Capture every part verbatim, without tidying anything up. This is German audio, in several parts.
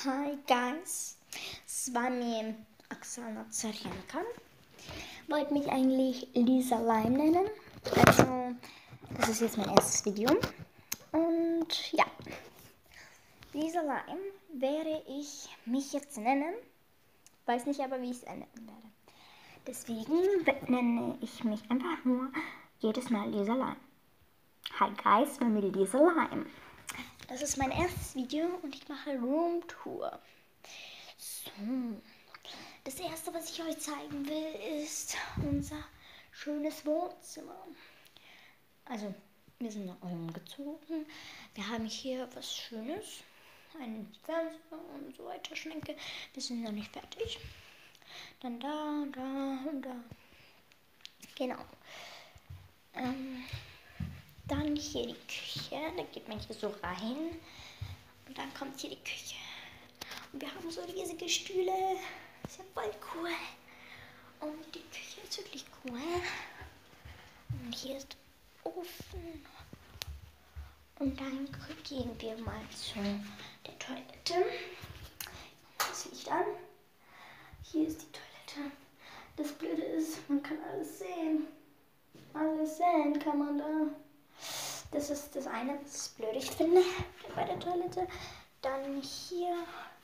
Hi guys, es war mir Oksana Zarianka. Wollte mich eigentlich Lisa Lime nennen. Also, das ist jetzt mein erstes Video. Und ja, Lisa Lime werde ich mich jetzt nennen. Weiß nicht aber, wie ich es nennen werde. Deswegen nenne ich mich einfach nur jedes Mal Lisa Lime. Hi guys, bei mir Lisa Lime. Das ist mein erstes Video und ich mache Roomtour. So, das erste, was ich euch zeigen will, ist unser schönes Wohnzimmer. Also, wir sind nach umgezogen. Wir haben hier was Schönes, einen Fernseher und so weiter, Schränke. Wir sind noch nicht fertig. Dann da, da und da. Genau. Ähm, Dann hier die Küche, da geht man hier so rein und dann kommt hier die Küche. Und wir haben so riesige Stühle, ist ja voll cool. Und die Küche ist wirklich cool. Und hier ist der Ofen. Und dann gehen wir mal zu der Toilette. Das Licht an. Hier ist die Toilette. Das Blöde ist, man kann alles sehen. Alles sehen kann man da. Das ist das eine, was ich blöd ich finde bei der Toilette. Dann hier.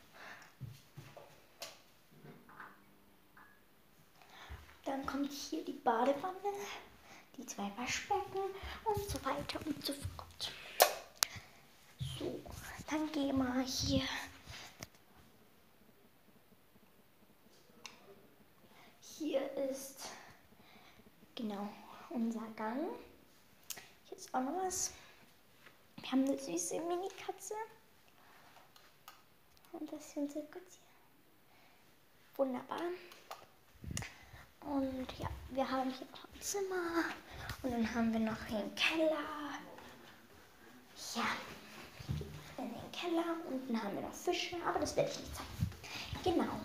Dann kommt hier die Badewanne, die zwei Waschbecken und so weiter und so fort. So, dann gehen wir hier. Hier ist genau unser Gang. Hier ist auch noch was. Wir haben eine süße Mini-Katze. Und das ist unser Katze. Wunderbar. Und ja, wir haben hier noch ein Zimmer. Und dann haben wir noch den Keller. Ja, in den Keller. Unten haben wir noch Fische, aber das werde ich nicht zeigen. Genau.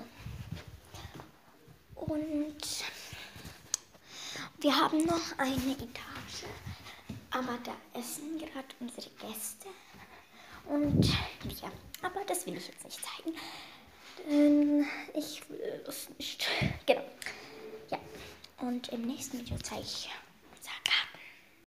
Und wir haben noch eine Etage. Aber da essen gerade unsere Gäste. Und ja, aber das will ich jetzt nicht zeigen. Denn ich will das nicht. Genau. Ja. Und im nächsten Video zeige ich